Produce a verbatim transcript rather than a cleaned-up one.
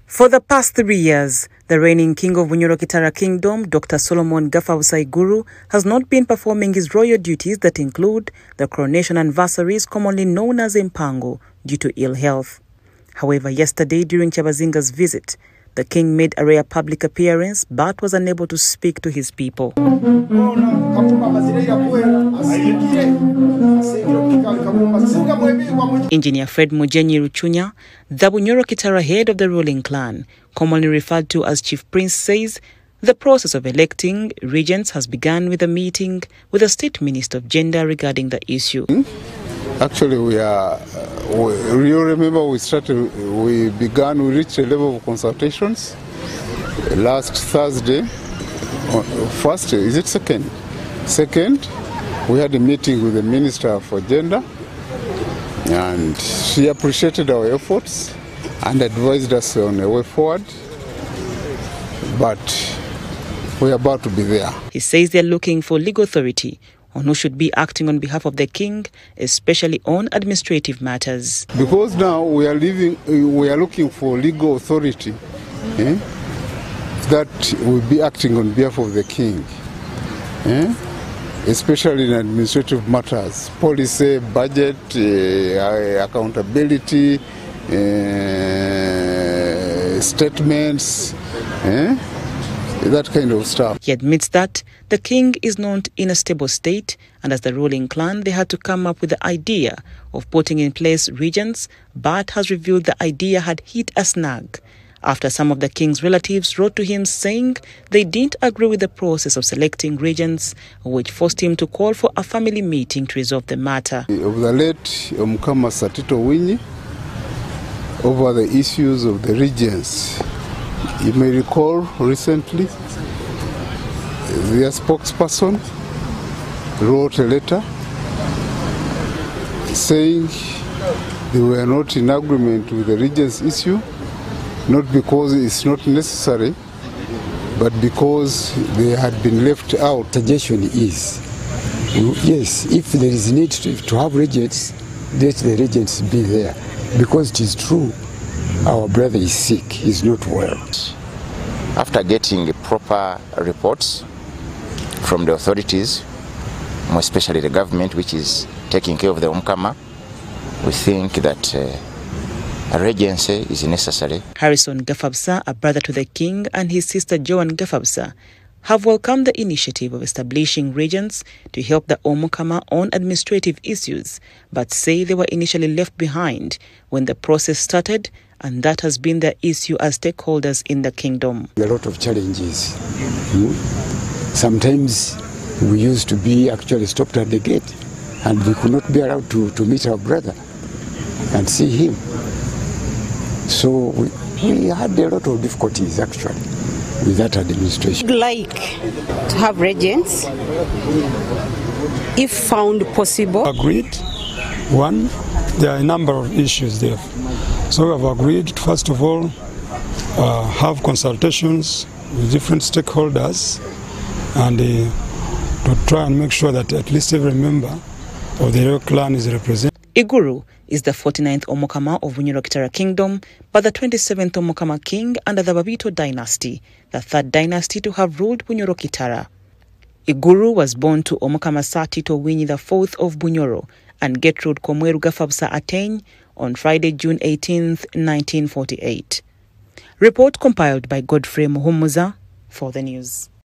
For the past three years, the reigning king of Bunyoro Kitara Kingdom, Doctor Solomon Gafabsa Iguru, has not been performing his royal duties that include the coronation anniversaries commonly known as Mpango due to ill health. However, yesterday during Kyabazinga's visit, the king made a rare public appearance but was unable to speak to his people. Engineer Fred Mujenyi Ruchunya, the Bunyoro Kitara head of the ruling clan, commonly referred to as Chief Prince, says the process of electing regents has begun with a meeting with the State Minister of Gender regarding the issue. Actually, we are, we, you remember we started, we began, we reached a level of consultations last Thursday, first, is it second? Second, we had a meeting with the Minister for Gender, and she appreciated our efforts and advised us on a way forward, but we're about to be there. He says they're looking for legal authority on who should be acting on behalf of the king, especially on administrative matters. Because now we are living, we are looking for legal authority eh, that will be acting on behalf of the king, eh, especially in administrative matters, policy, budget, uh, accountability, uh, statements, eh, that kind of stuff. He admits that the king is not in a stable state, and as the ruling clan, they had to come up with the idea of putting in place regents, but has revealed the idea had hit a snag after some of the king's relatives wrote to him saying they didn't agree with the process of selecting regents, which forced him to call for a family meeting to resolve the matter. Of the late Omukama Satito Winyi, over the issues of the regents. You may recall recently, their spokesperson wrote a letter saying they were not in agreement with the regents issue, not because it's not necessary, but because they had been left out. Suggestion is, yes, if there is need to, to have regents, let the regents be there, because it is true. Our brother is sick, he's not well. After getting proper reports from the authorities, more especially the government, which is taking care of the Omukama, we think that uh, a regency is necessary. Harrison Gafabsa, a brother to the king, and his sister Joan Gafabsa have welcomed the initiative of establishing regents to help the Omukama on administrative issues, but say they were initially left behind when the process started, and that has been the issue as stakeholders in the kingdom. A lot of challenges. Hmm? Sometimes we used to be actually stopped at the gate, and we could not be allowed to, to meet our brother and see him. So we, we had a lot of difficulties actually with that administration. I'd like to have regents, if found possible. Agreed. One, there are a number of issues there. So we have agreed, first of all, uh, have consultations with different stakeholders and uh, to try and make sure that at least every member of the royal clan is represented. Iguru is the forty-ninth Omukama of Bunyoro Kitara Kingdom, but the twenty-seventh Omukama king under the Babito dynasty, the third dynasty to have ruled Bunyoro Kitara. Iguru was born to Omukama Satito Winyi the fourth of Bunyoro and Gertrude Komweru Gafabsa Ateny on Friday, June eighteenth, nineteen forty-eight. Report compiled by Godfrey Muhumuza for the news.